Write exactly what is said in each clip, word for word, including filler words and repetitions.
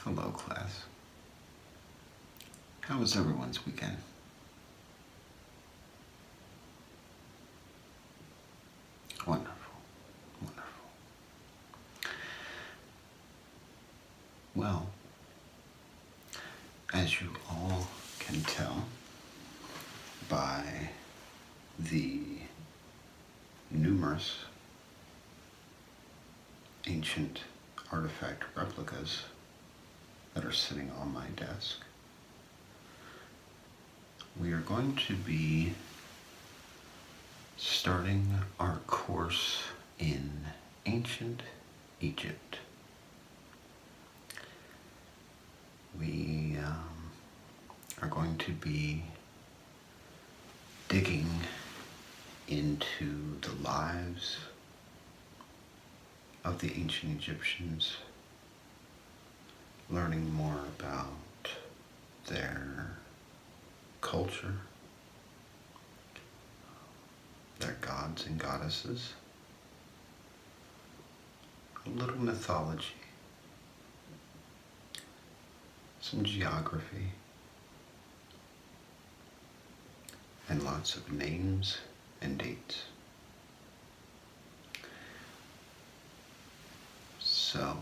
Hello, class. How was everyone's weekend? Wonderful, wonderful. Well, as you all can tell by the numerous ancient artifact replicas that are sitting on my desk, we are going to be starting our course in ancient Egypt. We um, are going to be digging into the lives of the ancient Egyptians, learning more about their culture, their gods and goddesses, a little mythology, some geography, and lots of names and dates. So,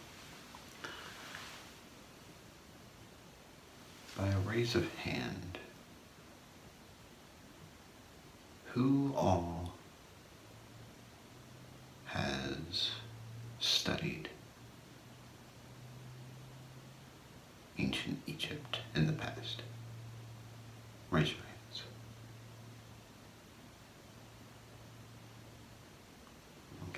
by a raise of hand, who all has studied ancient Egypt in the past? Raise your hands. Okay.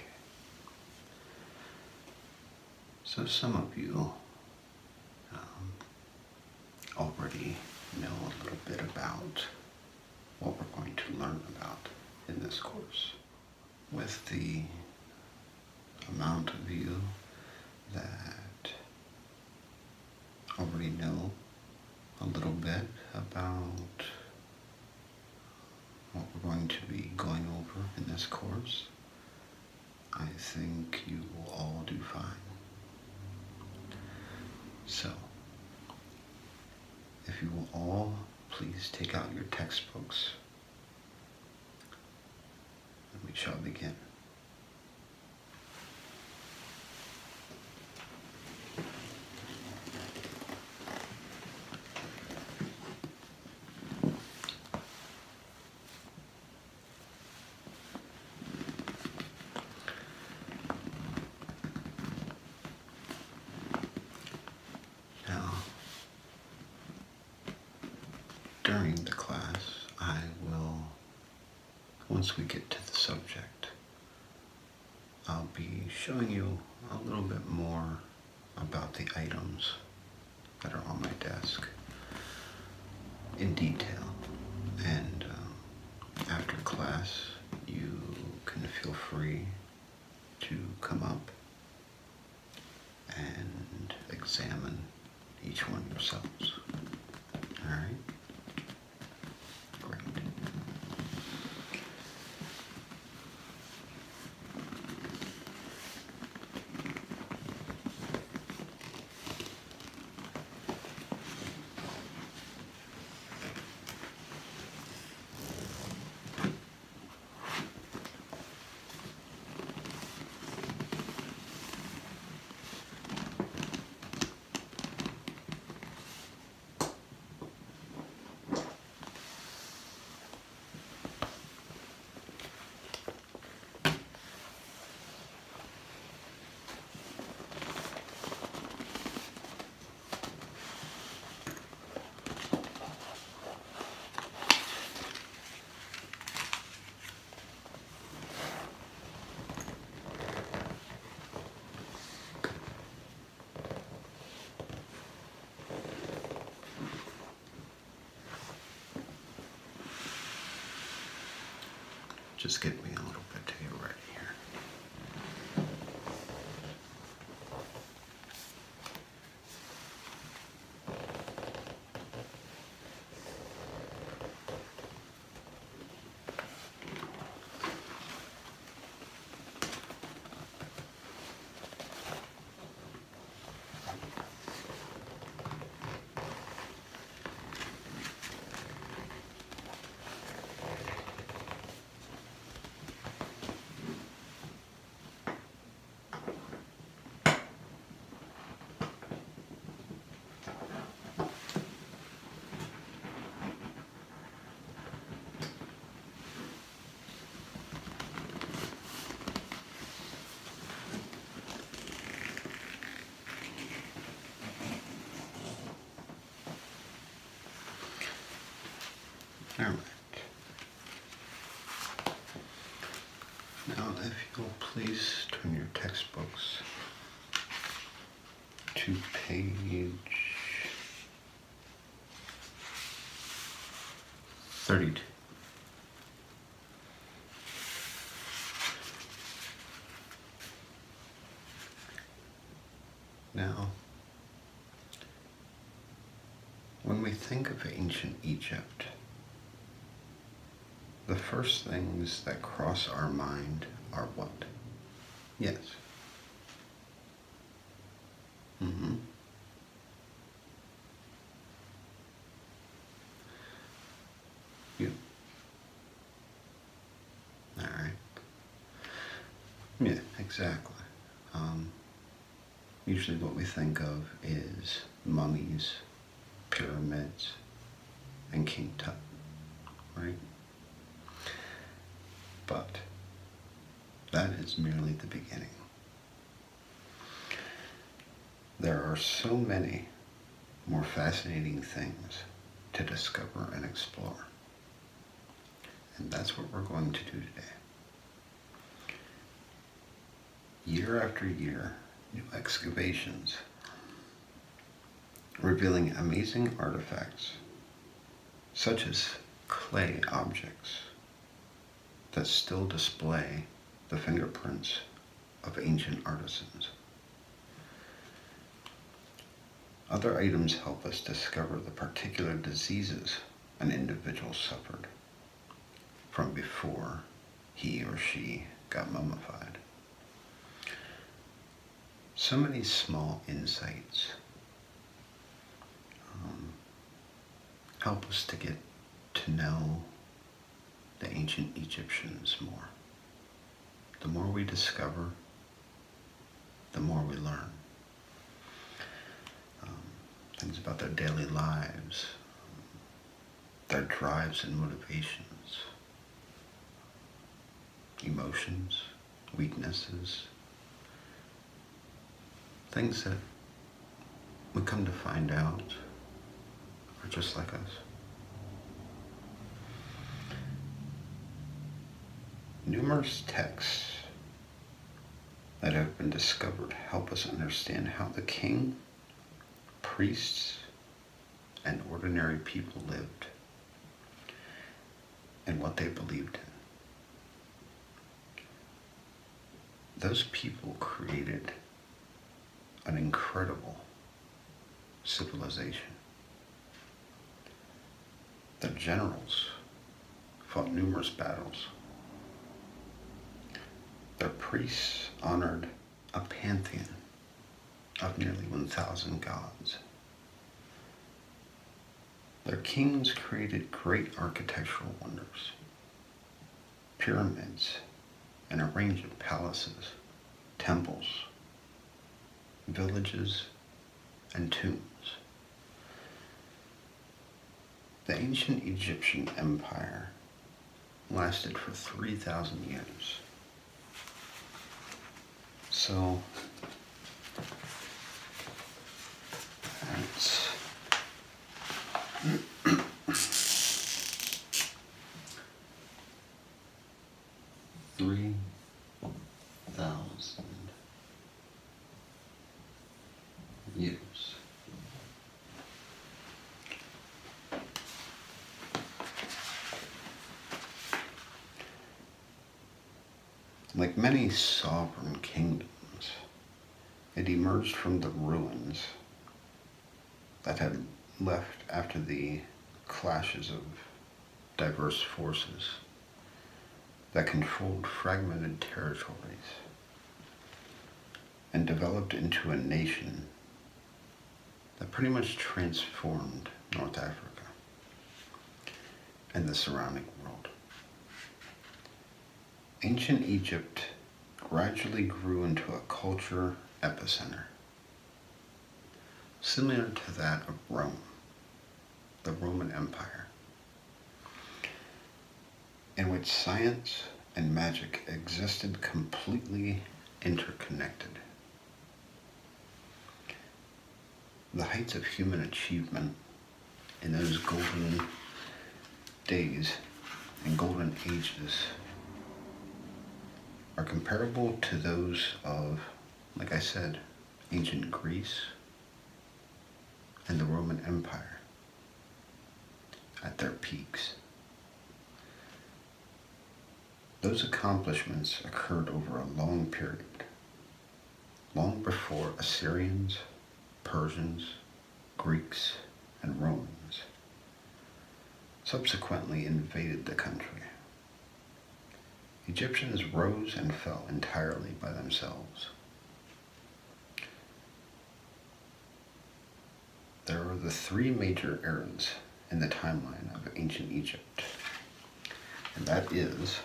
So some of you um, already know a little bit about what we're going to learn about in this course. With the amount of you that already know a little bit about what we're going to be going over in this course, I think you will all do fine. So, if you will all please take out your textbooks, and we shall begin. Now, during the class, I will, once we get to the subject, I'll be showing you a little bit more about the items that are on my desk in detail. And um, after class, you can feel free to come up and examine each one yourselves. All right? Great. Just give me a little bit to get ready here. All right. Now, if you'll please turn your textbooks to page thirty-two. Now, when we think of ancient Egypt, the first things that cross our mind are what? Yes. Mm-hmm. You. All right. Yeah, exactly. Um, usually what we think of is mummies, pyramids, and King Tut, right? But that is merely the beginning. There are so many more fascinating things to discover and explore. And that's what we're going to do today. Year after year, new excavations revealing amazing artifacts, such as clay objects that still display the fingerprints of ancient artisans. Other items help us discover the particular diseases an individual suffered from before he or she got mummified. So many small insights um, help us to get to know the ancient Egyptians more. The more we discover, the more we learn. Um, things about their daily lives, their drives and motivations, emotions, weaknesses, things that we come to find out are just like us. Numerous texts that have been discovered help us understand how the king, priests, and ordinary people lived and what they believed in. Those people created an incredible civilization. Their generals fought numerous battles. Their priests honored a pantheon of nearly one thousand gods. Their kings created great architectural wonders, pyramids, and a range of palaces, temples, villages, and tombs. The ancient Egyptian empire lasted for three thousand years. So, that's three thousand years. Like many sovereign kingdoms, it emerged from the ruins that had left after the clashes of diverse forces that controlled fragmented territories and developed into a nation that pretty much transformed North Africa and the surrounding world. Ancient Egypt gradually grew into a culture epicenter, similar to that of Rome, the Roman Empire, in which science and magic existed completely interconnected. The heights of human achievement in those golden days and golden ages are comparable to those of, like I said, ancient Greece and the Roman Empire at their peaks. Those accomplishments occurred over a long period, long before Assyrians, Persians, Greeks, and Romans subsequently invaded the country. Egyptians rose and fell entirely by themselves. There are the three major eras in the timeline of ancient Egypt, and that is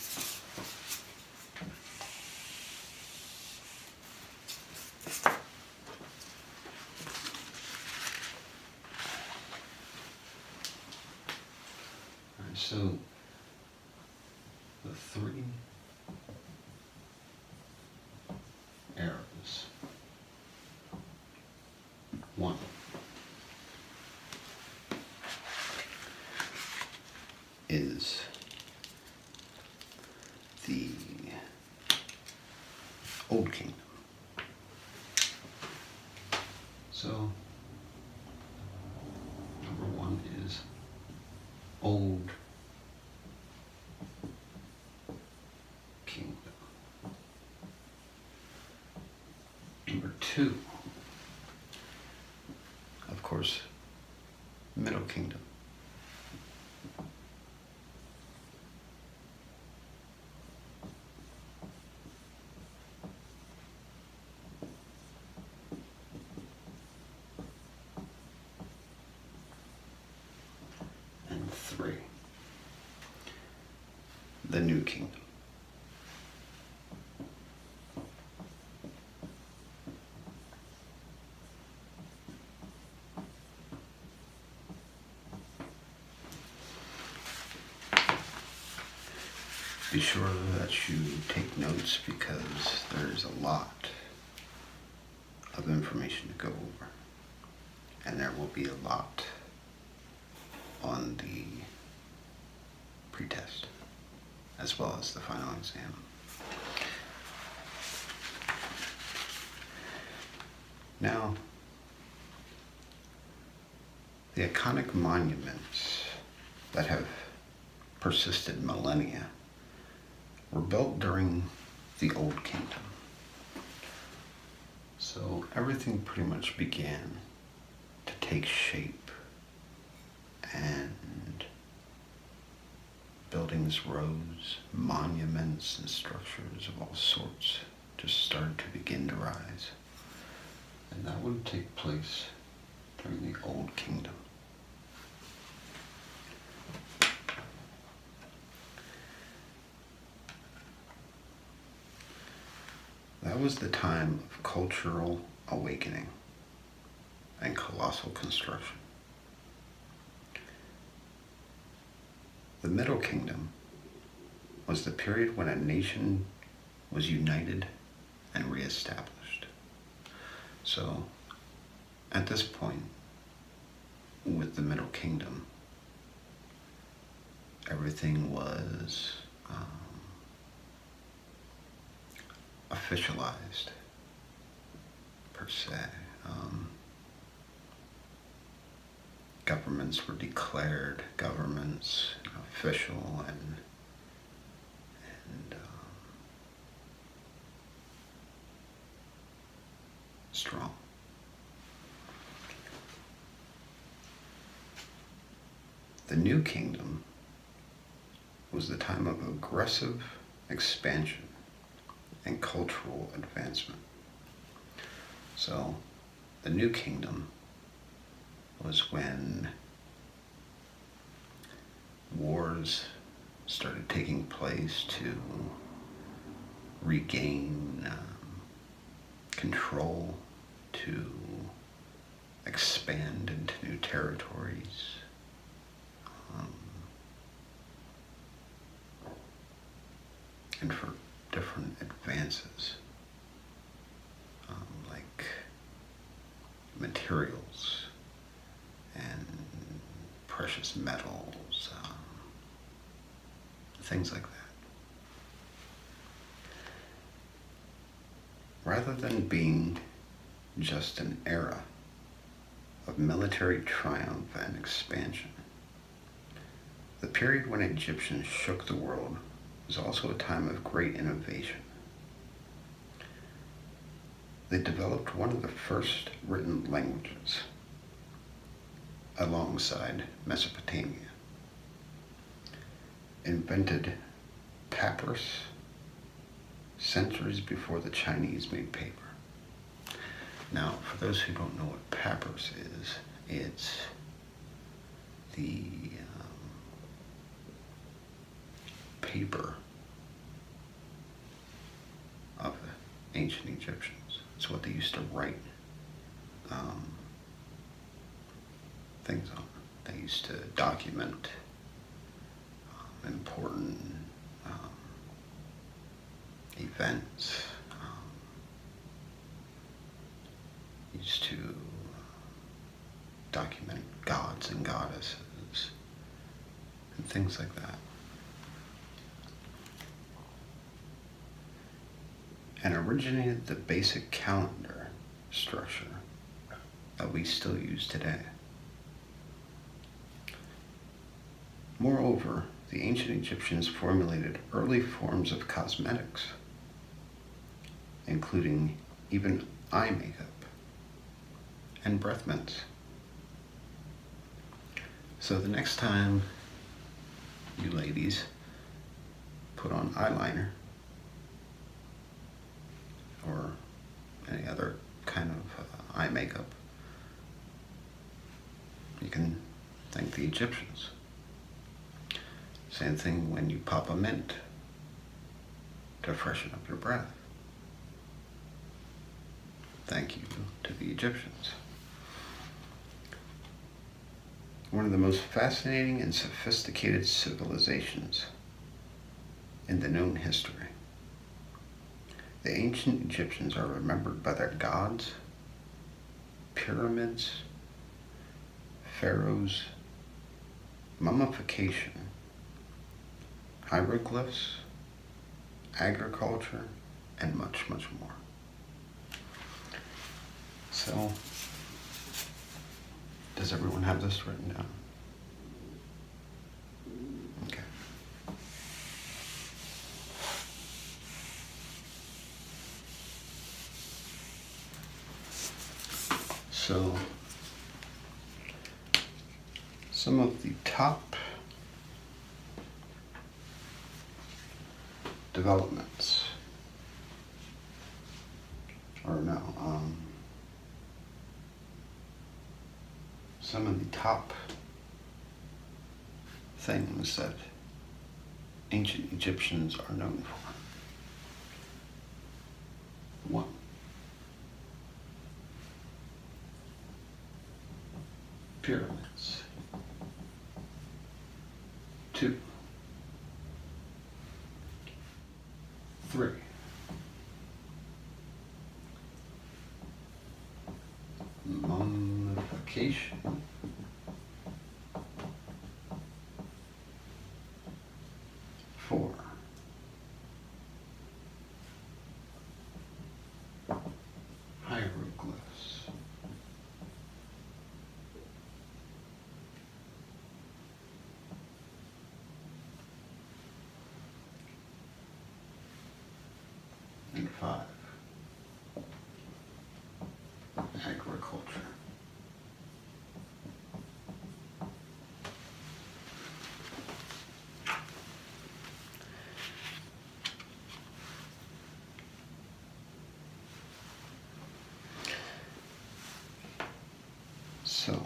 so the three eras. One, is the Old Kingdom. So, number one is Old Kingdom. Number two, of course, Middle Kingdom. And three, the New Kingdom. Be sure that you take notes because there's a lot of information to go over, and there will be a lot on the pretest as well as the final exam. Now, the iconic monuments that have persisted millennia were built during the Old Kingdom. So everything pretty much began to take shape, and buildings rose, monuments and structures of all sorts just started to begin to rise. And that would take place during the Old Kingdom. That was the time of cultural awakening and colossal construction. The Middle Kingdom was the period when a nation was united and reestablished. So, at this point, with the Middle Kingdom, everything was um, officialized, per se. Um, governments were declared governments, official and and um, strong. The New Kingdom was the time of aggressive expansion and cultural advancement. So, the New Kingdom was when wars started taking place to regain um, control, to expand into new territories. Um, and for different advances, um, like materials and precious metals, um, things like that. Rather than being just an era of military triumph and expansion, the period when Egyptians shook the world was also a time of great innovation. They developed one of the first written languages alongside Mesopotamia, invented papyrus centuries before the Chinese made paper. Now, for those who don't know what papyrus is, it's the um, paper of the ancient Egyptians. It's what they used to write um, things on. They used to document um, important um, events. Um, used to document gods and goddesses and things like that. And originated the basic calendar structure that we still use today. Moreover, the ancient Egyptians formulated early forms of cosmetics, including even eye makeup and breath mints. So the next time you ladies put on eyeliner or any other kind of uh, eye makeup, you can thank the Egyptians. Same thing when you pop a mint to freshen up your breath. Thank you to the Egyptians. One of the most fascinating and sophisticated civilizations in the known history. The ancient Egyptians are remembered by their gods, pyramids, pharaohs, mummification, hieroglyphs, agriculture, and much, much more. So, does everyone have this written down? Okay. So, some of the top developments, or no, um, some of the top things that ancient Egyptians are known for. One, pyramids. Two, three, mummification. Four, hieroglyphs. And five, agriculture. So,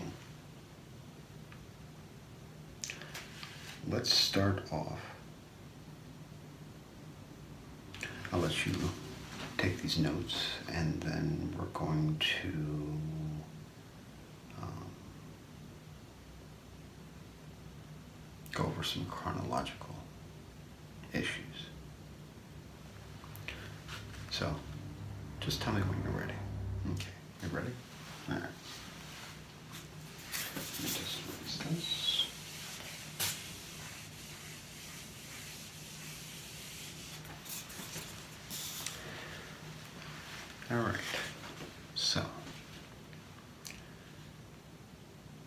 let's start off. I'll let you take these notes, and then we're going to um, go over some chronological issues. So, just tell me when you're ready. Okay, you ready? All right. Let me just erase this.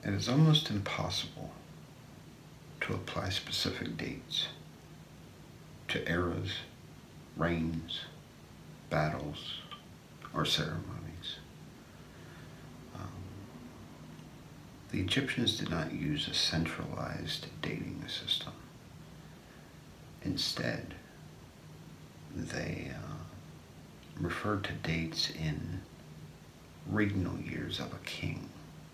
it is almost impossible to apply specific dates to eras, reigns, battles, or ceremonies. Um, the Egyptians did not use a centralized dating system. Instead, they uh, referred to dates in regnal years of a king,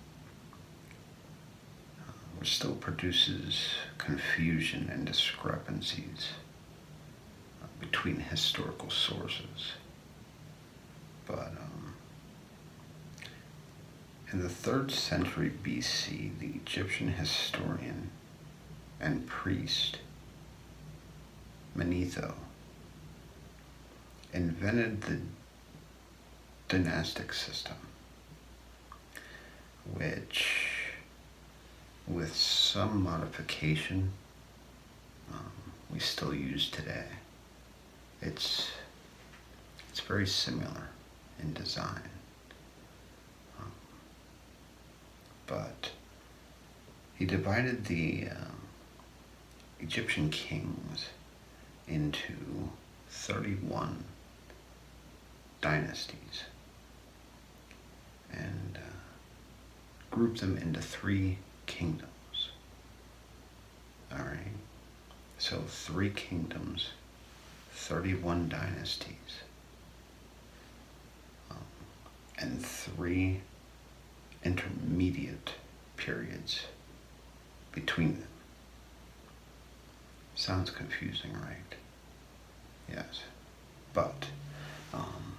uh, which still produces confusion and discrepancies uh, between historical sources. But um, in the third century B C, the Egyptian historian and priest Manetho invented the dynastic system, which, with some modification, um, we still use today. It's it's very similar in design, um, but he divided the uh, Egyptian kings into thirty-one dynasties and uh, grouped them into three kingdoms. All right, so three kingdoms, thirty-one dynasties, um, and three intermediate periods between them. Sounds confusing, right? Yes, but um,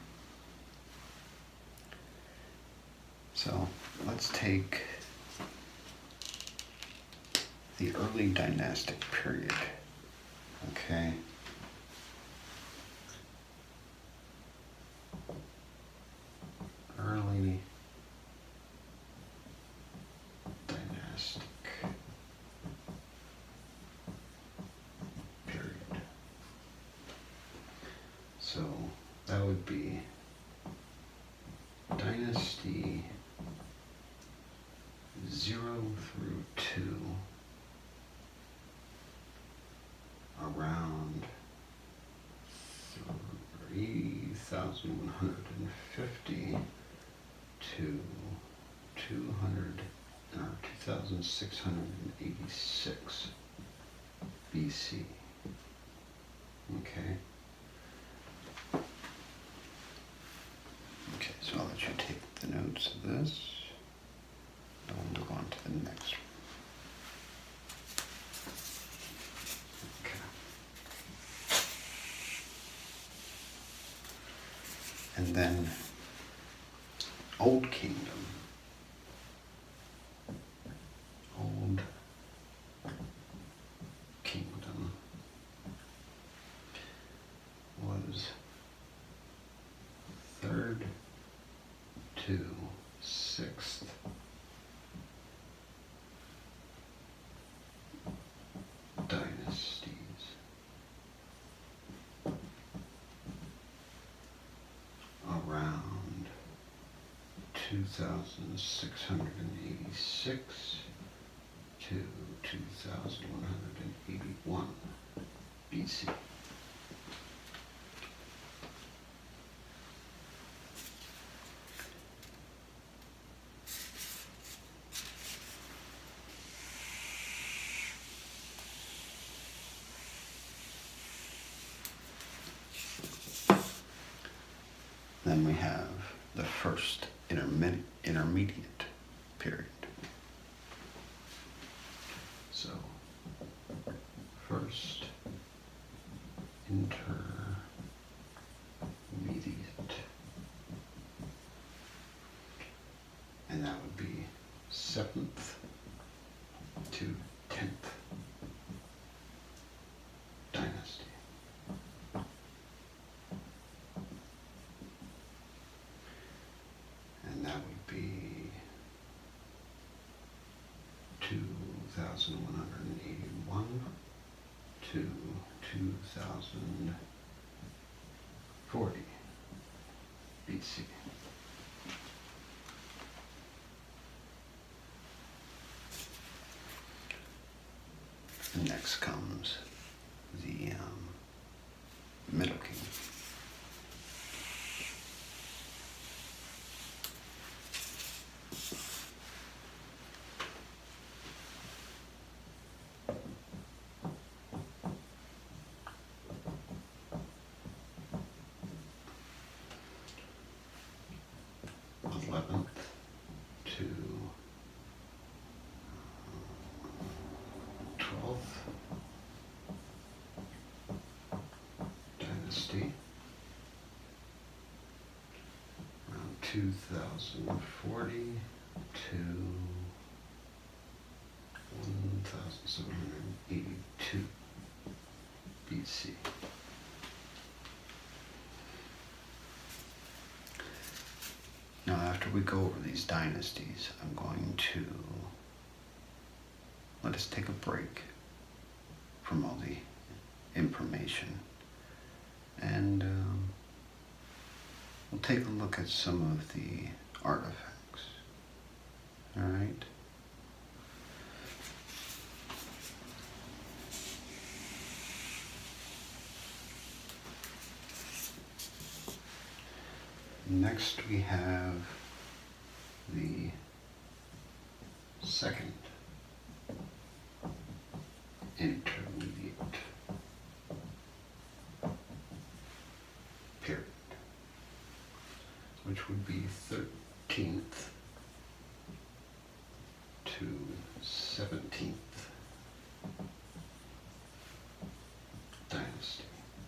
so let's take the early dynastic period, okay? Early dynastic period. So that would be dynasty zero through two, around three thousand one hundred fifty to two hundred, or two thousand six hundred eighty-six B C. Okay. Okay, so I'll let you take the notes of this. And we'll move on to the next one. Okay. And then Old Kingdom. Old Kingdom was third to sixth dynasties around two thousand six hundred eighty-six to two thousand one hundred eighty-one B C. Then we have the first intermediate, intermediate period. So, first intermediate, and that would be seventh to tenth dynasty. And that would be two thousand one hundred eighty-one to two thousand forty B C. And next comes the um, Middle Kingdom. eleventh to twelfth dynasty, around two thousand forty to one thousand seven hundred eighty-two B C. Now, after we go over these dynasties, I'm going to let us take a break from all the information, and um, we'll take a look at some of the artifacts. All right? Next, we have the second intermediate period, which would be thirteenth to seventeenth dynasty.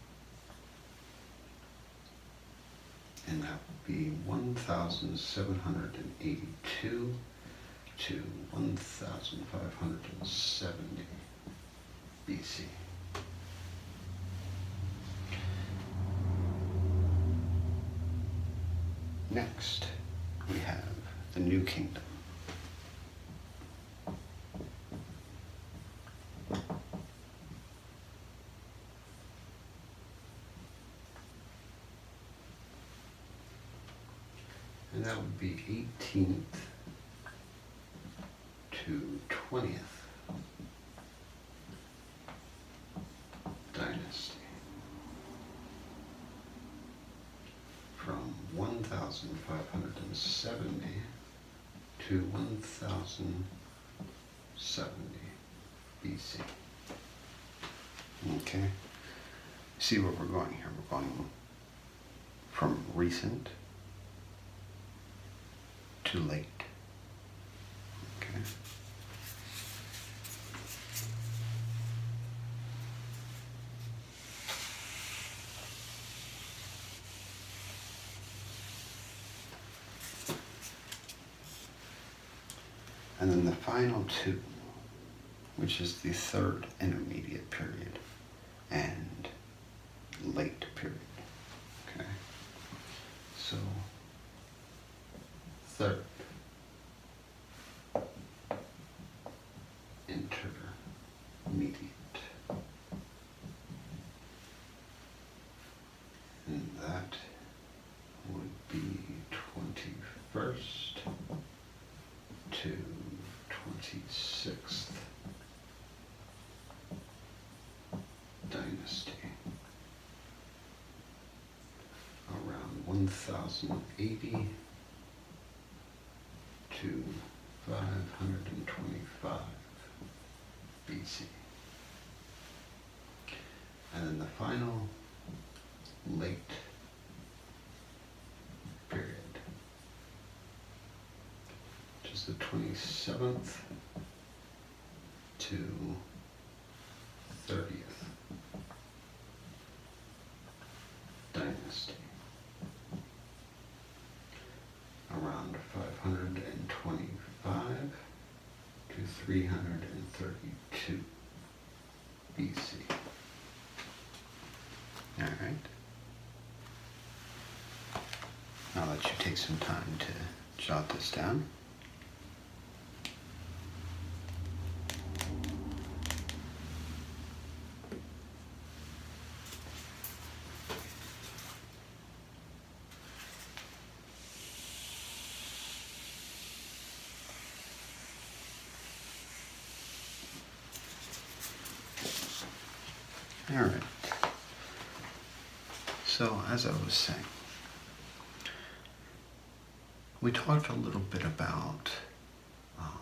And that would be one thousand seven hundred eighty-two to one thousand five hundred seventy B C. Next, we have the New Kingdom. And that would be eighteenth to twentieth dynasty, from one thousand five hundred seventy to one thousand seventy B C. Okay, see where we're going here. We're going from recent to late. Okay. And then the final two, which is the third intermediate period and late period. Okay. So third intermediate, and that would be twenty-first to twenty-sixth dynasty, around one thousand eighty to five hundred twenty-five B C. And then the final late period, which is the twenty-seventh to thirtieth dynasty, around five hundred twenty-five to three hundred thirty-two B C. All right. I'll let you take some time to jot this down. Alright. So, as I was saying, we talked a little bit about um,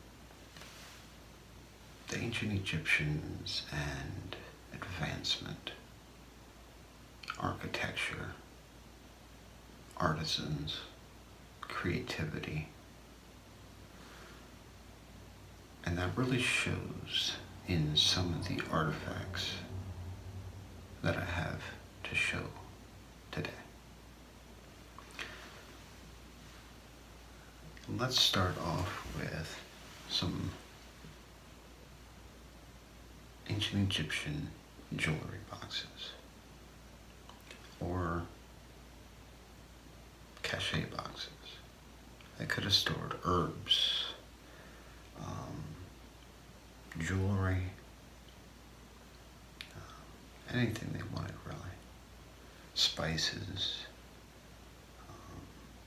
the ancient Egyptians and advancement, architecture, artisans, creativity. And that really shows in some of the artifacts that I have to show today. Let's start off with some ancient Egyptian jewelry boxes or cachet boxes. They could have stored herbs, um, jewelry, uh, anything they wanted really, spices, um,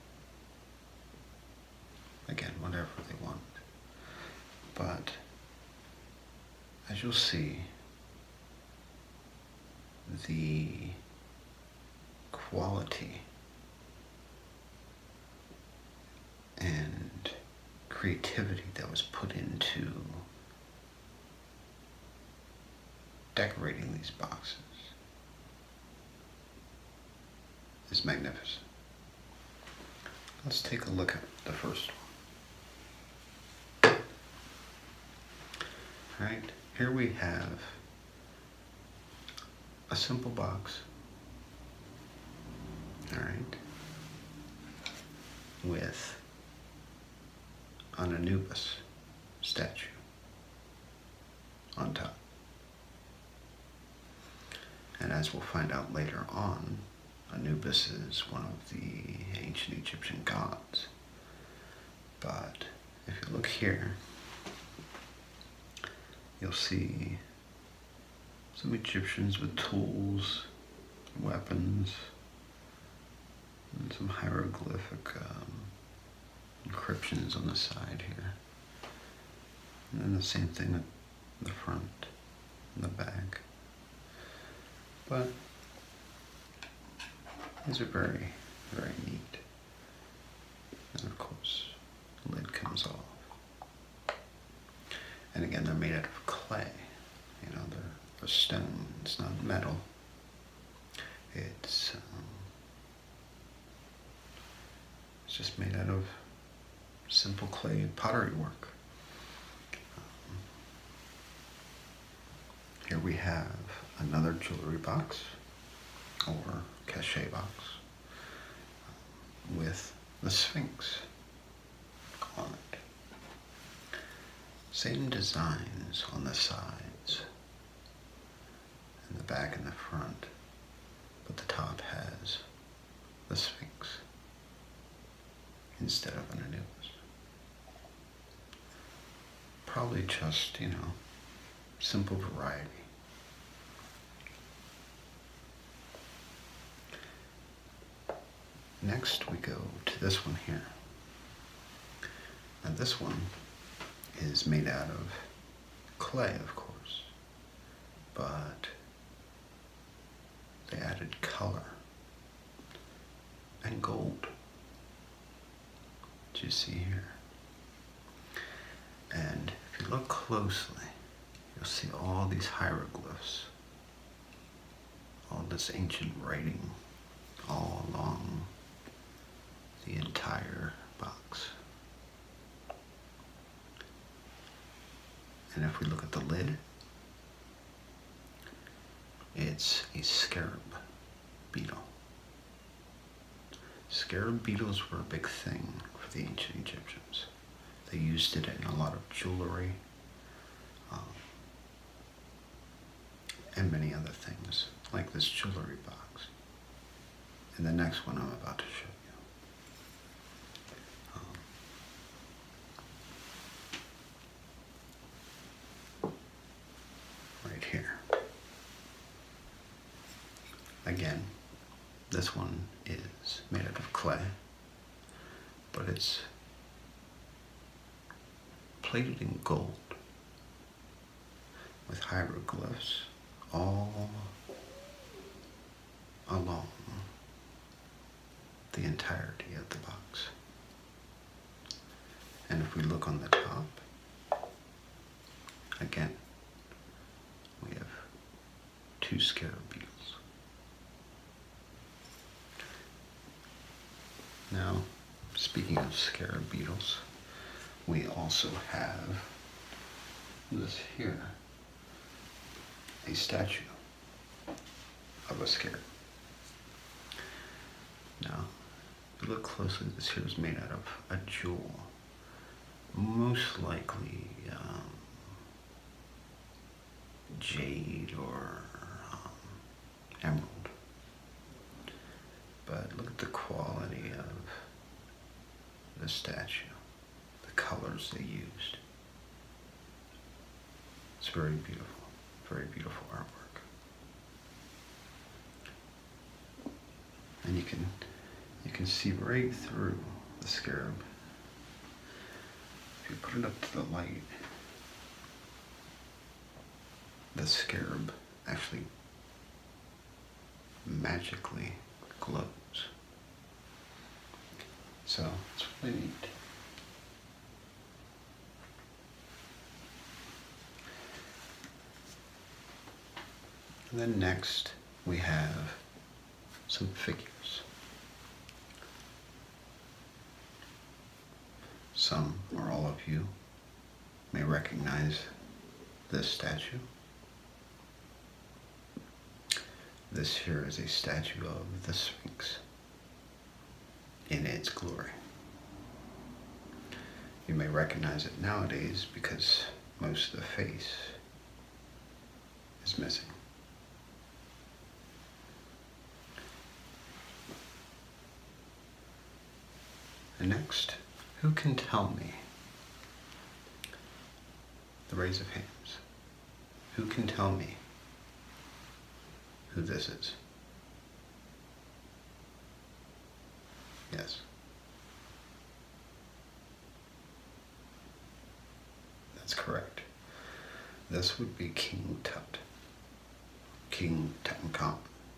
again, whatever they want. But as you'll see, the quality and creativity that was put into decorating these boxes is magnificent. Let's take a look at the first one. Alright, here we have a simple box, alright, with an Anubis statue on top. And as we'll find out later on, Anubis is one of the ancient Egyptian gods. But if you look here, you'll see some Egyptians with tools, weapons, and some hieroglyphic um, encryptions on the side here. And then the same thing at the front and the back. But these are very, very neat. And of course, the lid comes off. And again, they're made out of clay. You know, they're, they're stone. It's not metal. It's um, it's just made out of simple clay pottery work. Um, here we have another jewelry box or cachet box um, with the Sphinx on it. Same designs on the sides and the back and the front, but the top has the Sphinx instead of an Anubis. Probably just, you know, simple variety. Next we go to this one here. Now this one is made out of clay, of course, but they added color and gold, which you see here. And if you look closely, you'll see all these hieroglyphs, all this ancient writing all along the entire box. And if we look at the lid, it's a scarab beetle. Scarab beetles were a big thing for the ancient Egyptians. They used it in a lot of jewelry um, and many other things, like this jewelry box. And the next one I'm about to show you. Um, right here. Again, this one is made out of clay, but it's plated in gold with hieroglyphs all along the entirety of the box. And if we look on the top, again, we have two scarab beetles. Now, speaking of scarab beetles, we also have this here, a statue of a scarab. Now, if you look closely, this here is made out of a jewel, most likely um, jade or um, emerald. But look at the quality of the statue, the colors they used. It's very beautiful, very beautiful artwork. And you can you can see right through the scarab. If you put it up to the light, the scarab actually magically glows. So it's really neat. And then next we have some figures. Some or all of you may recognize this statue. This here is a statue of the Sphinx in its glory. You may recognize it nowadays because most of the face is missing. And next, who can tell me, the raise of hands, who can tell me who this is? Yes. That's correct. This would be King Tut, King Tutankhamun.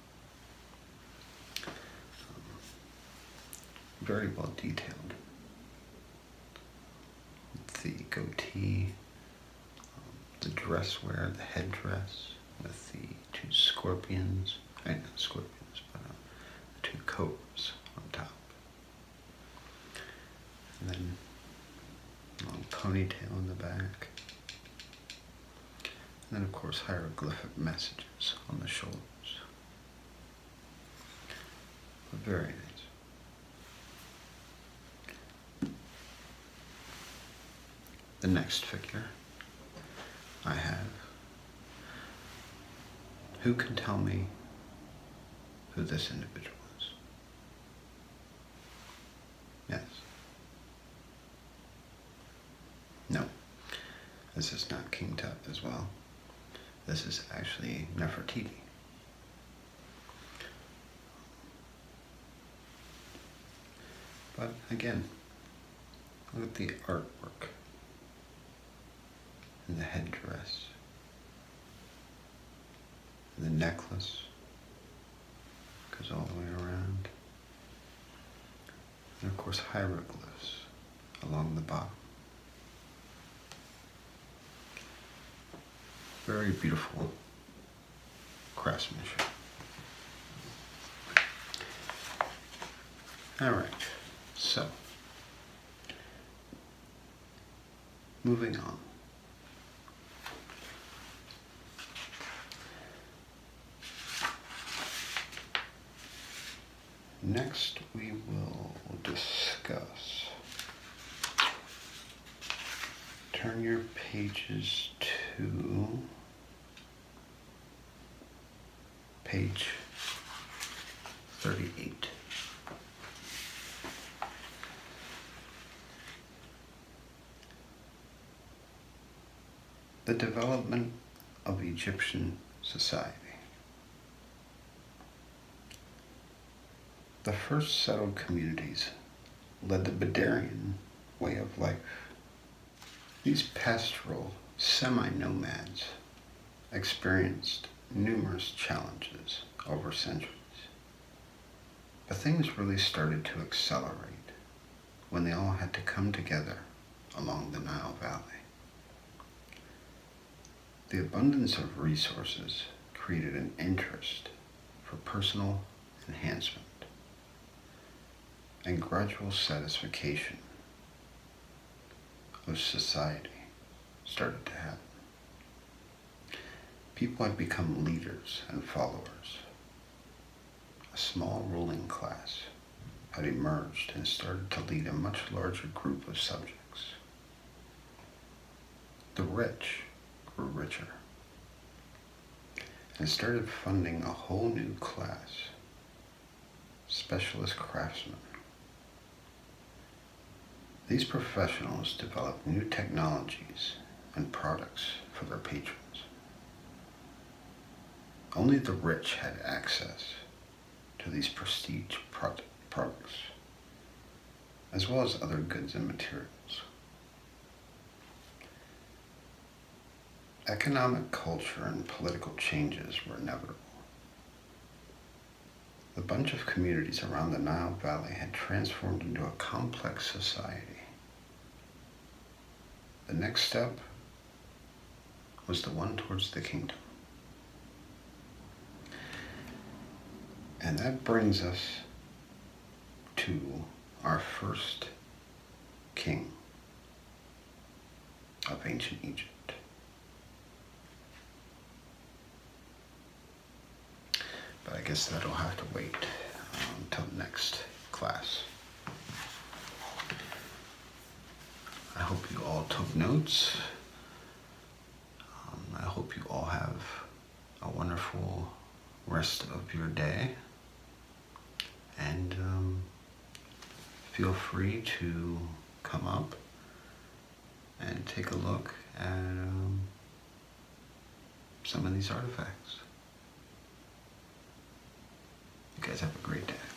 Um, very well detailed. The goatee, um, the dress wear, the headdress with the two scorpions, I not scorpions, but uh, the two cobras on top. And then long ponytail in the back. And then of course hieroglyphic messages on the shoulders. But very nice. The next figure I have, who can tell me who this individual is? Yes. No. This is not King Tut as well. This is actually Nefertiti. But again, look at the artwork and the headdress, and the necklace goes all the way around, and of course hieroglyphs along the bottom. Very beautiful craftsmanship. All right, so moving on. Next, we will discuss. Turn your pages to page thirty-eight. The development of Egyptian society. The first settled communities led the Bedouin way of life. These pastoral semi-nomads experienced numerous challenges over centuries. But things really started to accelerate when they all had to come together along the Nile Valley. The abundance of resources created an interest for personal enhancement, and gradual satisfaction of society started to happen. People had become leaders and followers. A small ruling class had emerged and started to lead a much larger group of subjects. The rich grew richer and started funding a whole new class, specialist craftsmen. These professionals developed new technologies and products for their patrons. Only the rich had access to these prestige product, products, as well as other goods and materials. Economic, culture, and political changes were inevitable. The bunch of communities around the Nile Valley had transformed into a complex society. The next step was the one towards the kingdom. And that brings us to our first king of ancient Egypt. But I guess that'll have to wait um, until next class. I hope you all took notes. Um, I hope you all have a wonderful rest of your day. And um, feel free to come up and take a look at um, some of these artifacts. You guys have a great day.